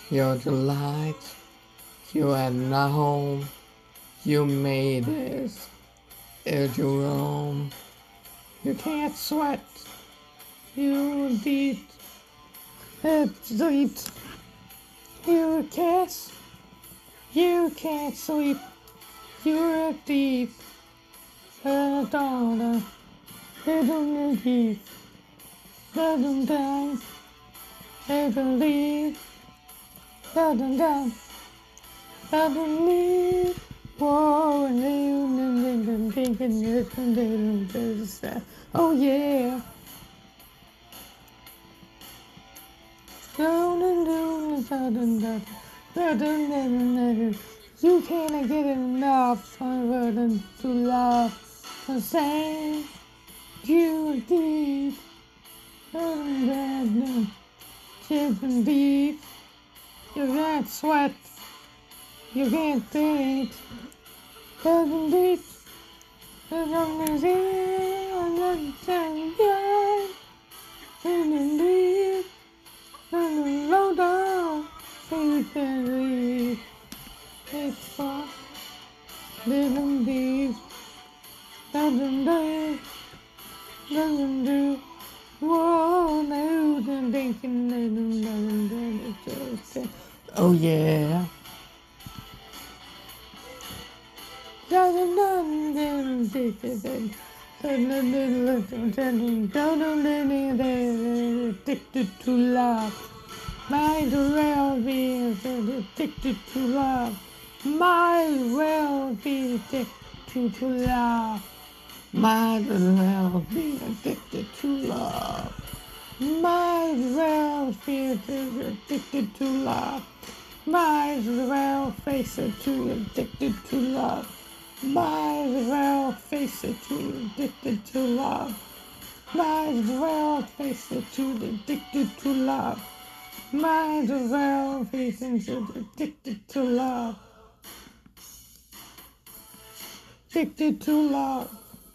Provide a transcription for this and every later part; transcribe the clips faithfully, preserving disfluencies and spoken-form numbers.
Your delight, you are not home, you made this, it's your own. You can't sweat, you deep, it's deep. You can't, you can't sleep, you're deep, and a daughter, little deep, little down, little leave, little down. I don't need war and you thinking this and oh yeah. You can't get enough of to love the same you deep and chip and beef. You can't sweat. You can't think, doesn't beat, there's only zero, and then ten yards, and then leave, and then low down, so you can leave. It's far, doesn't leave, doesn't do, doesn't do, whoa, no, then thinking, doesn't, doesn't, doesn't, oh yeah. Addicted to love, might well be addicted to love, might well be addicted to love, might well be addicted to love, might well be addicted to love, might well face it to addicted to love. Might as well face it to addicted to love. Might as well face it to addicted to love. Might as well face it to addicted to love. Addicted to love.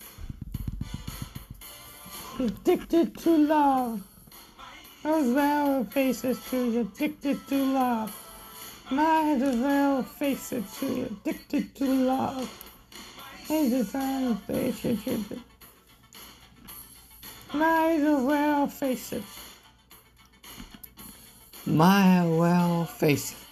Addicted to love. As well face it to addicted to love. Might as well face it to addicted to love. Might as well face it to Might as well face it. Might as well face it.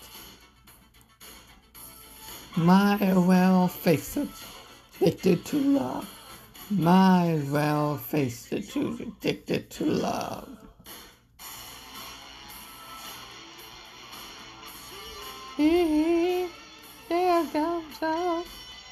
Might as well face it. Addicted to love. Might as well face it to addicted to love. Here comes out.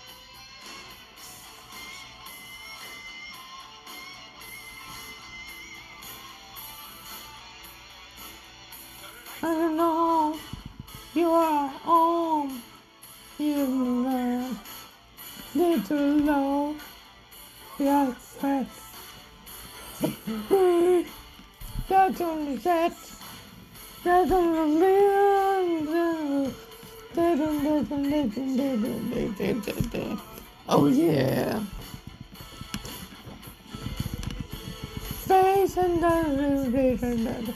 I don't know, you are home, you learn, little low, your breath. That's only that, that's only that. Oh yeah. Face and the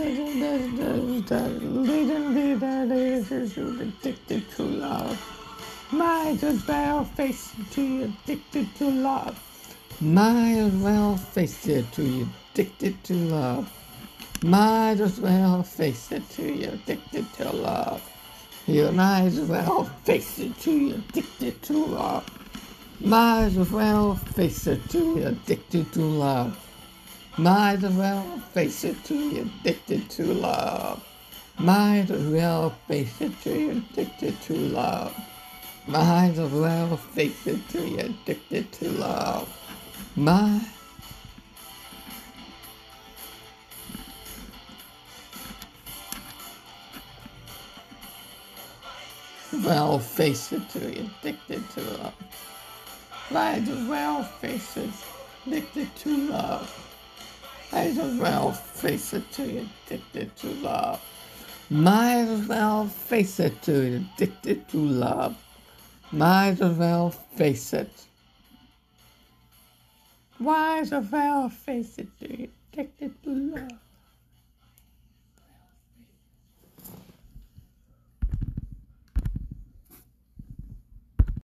addicted to love. Might as well face it to you, addicted to love. Might as well face it to you, addicted to love. Might as well face it to you, addicted to love. You might as well face it to you, addicted to love. Might as well face it to you, addicted to love. Might as well face it to you, addicted to love. Might as well face it to you, addicted to love. Might as well face it to you, addicted to love. Might well face it to you, addicted to love. Might as well face it, addicted to love. Might as well face it to you, addicted to love. Might as well face it to you, addicted to love. Might as well face it. Might as well face it to you, addicted to love.